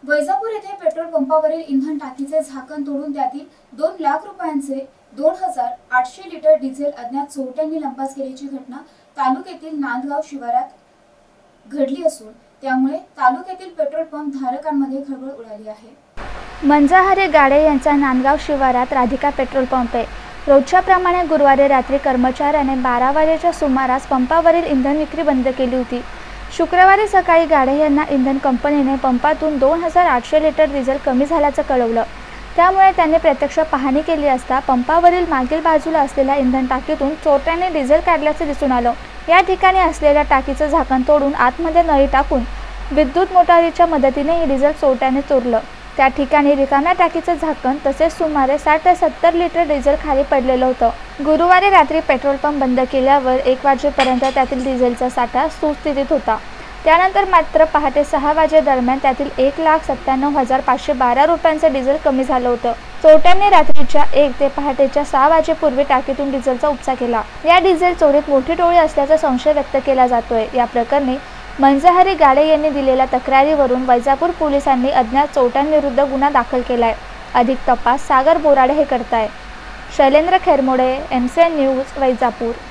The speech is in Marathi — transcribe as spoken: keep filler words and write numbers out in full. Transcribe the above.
वैजापूर येथे पेट्रोल पंपावरील इंधन टाकीचे झाकण तोडून त्यातील दोन लाख रुपयांचे दोन हजार आठशे लिटर डिझेल अज्ञात चोरट्यांनी लंपास केल्याची घटना तालुक्यातील नांदगाव शिवारात घडली असून त्यामुळे तालुक्यातील पेट्रोल पंप धारकांमध्ये खळबळ उडाली आहे। मंजाहरी गाडे यांचा नांदगाव शिवारात राधिका पेट्रोल पंप आहे। रोजच्या प्रमाणे गुरुवारी रात्री कर्मचाऱ्याने बारा वाजेच्या सुमारास पंपावरील इंधन विक्री बंद केली होती। शुक्रवारी सकाळी गाडे यांना इंधन कंपनीने पंपातून दोन हजार आठशे लिटर डिझेल कमी झाल्याचं कळवलं। त्यामुळे त्यांनी प्रत्यक्ष पाहणी केली असता पंपावरील मागील बाजूला असलेल्या इंधन टाकीतून चोरट्यांनी डिझेल काढल्याचं दिसून आलं। या ठिकाणी असलेल्या टाकीचं झाकण तोडून आतमध्ये नळी टाकून विद्युत मोटारीच्या मदतीने हे डिझेल चोरट्याने चोरलं। त्या ठिकाणी रिकाम्या टाकीचं झाकण तसेच सुमारे साठ ते सत्तर लिटर डिझेल खाली पडलेलं होतं। गुरुवारी रात्री पेट्रोल पंप बंद केल्यावर एक वाजेपर्यंत त्यातील डिझेलचा साठा सुस्थितीत होता। त्यानंतर मात्र पहाटे सहा वाजे दरम्यान त्यातील एक लाख सत्त्याण्णव हजार पाचशे बारा रुपयांचं डिझेल कमी झालं होतं। चोरट्यांनी रात्रीच्या एक ते पहाटेच्या सहा वाजेपूर्वी टाकीतून डिझेलचा उपसा केला। या डिझेल चोरीत मोठी टोळी असल्याचा संशय व्यक्त केला जातोय। या प्रकरणी मंजाहरी गाडे यांनी दिलेल्या तक्रारीवरून वैजापूर पोलिसांनी अज्ञात चोरट्यांविरुद्ध गुन्हा दाखल केलाय। अधिक तपास सागर बोराडे हे करताय। Shailendra Khermode, MCN news, Vaijapur.